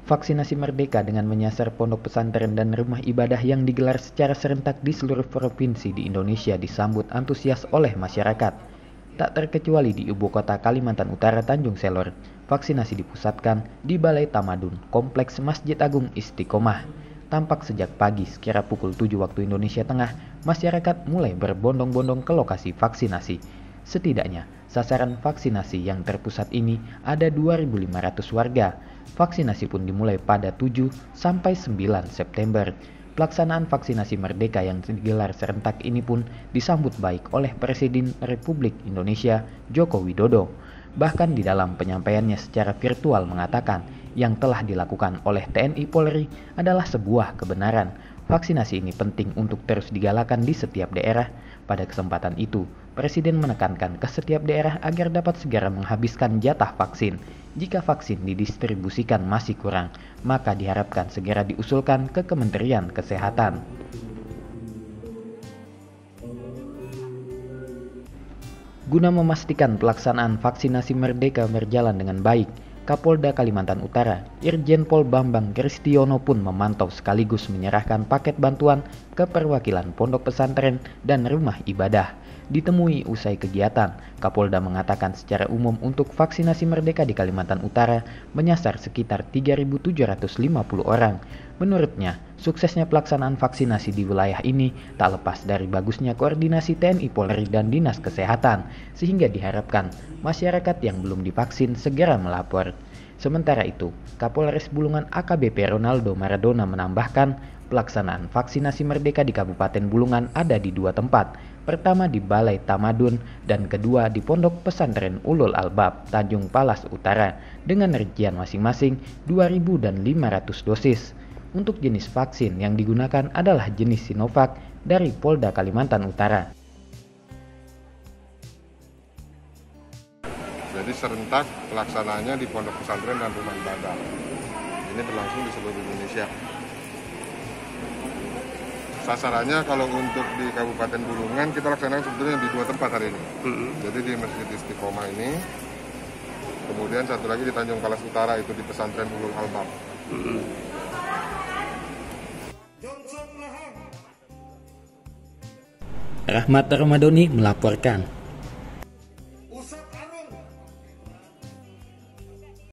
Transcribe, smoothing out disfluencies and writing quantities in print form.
Vaksinasi Merdeka dengan menyasar pondok pesantren dan rumah ibadah yang digelar secara serentak di seluruh provinsi di Indonesia disambut antusias oleh masyarakat. Tak terkecuali di ibu kota Kalimantan Utara Tanjung Selor, vaksinasi dipusatkan di Balai Tamadun, Kompleks Masjid Agung Istiqomah. Tampak sejak pagi sekira pukul 7 waktu Indonesia Tengah, masyarakat mulai berbondong-bondong ke lokasi vaksinasi. Setidaknya, sasaran vaksinasi yang terpusat ini ada 2.500 warga. Vaksinasi pun dimulai pada 7 sampai 9 September. Pelaksanaan vaksinasi Merdeka yang digelar serentak ini pun disambut baik oleh Presiden Republik Indonesia Joko Widodo. Bahkan di dalam penyampaiannya secara virtual mengatakan yang telah dilakukan oleh TNI Polri adalah sebuah kebenaran. Vaksinasi ini penting untuk terus digalakan di setiap daerah. Pada kesempatan itu, Presiden menekankan ke setiap daerah agar dapat segera menghabiskan jatah vaksin. Jika vaksin didistribusikan masih kurang, maka diharapkan segera diusulkan ke Kementerian Kesehatan. Guna memastikan pelaksanaan vaksinasi Merdeka berjalan dengan baik, Kapolda Kalimantan Utara, Irjen Pol Bambang Kristiono pun memantau sekaligus menyerahkan paket bantuan ke perwakilan pondok pesantren dan rumah ibadah. Ditemui usai kegiatan, Kapolda mengatakan secara umum untuk vaksinasi Merdeka di Kalimantan Utara menyasar sekitar 3.750 orang. Menurutnya, suksesnya pelaksanaan vaksinasi di wilayah ini tak lepas dari bagusnya koordinasi TNI Polri dan Dinas Kesehatan, sehingga diharapkan masyarakat yang belum divaksin segera melapor. Sementara itu, Kapolres Bulungan AKBP Ronaldo Maradona menambahkan pelaksanaan vaksinasi Merdeka di Kabupaten Bulungan ada di dua tempat. Pertama di Balai Tamadun dan kedua di Pondok Pesantren Ulul Albab, Tanjung Palas Utara dengan rincian masing-masing 2.000 dan 500 dosis. Untuk jenis vaksin yang digunakan adalah jenis Sinovac dari Polda Kalimantan Utara. Jadi serentak pelaksanaannya di pondok pesantren dan rumah ibadah. Ini berlangsung di seluruh Indonesia. Sasarannya kalau untuk di Kabupaten Bulungan kita laksanakan sebetulnya di dua tempat hari ini. Jadi di Masjid Istiqomah ini, kemudian satu lagi di Tanjung Palas Utara itu di pesantren Ulul Albab. Rahmat Ramadhani melaporkan.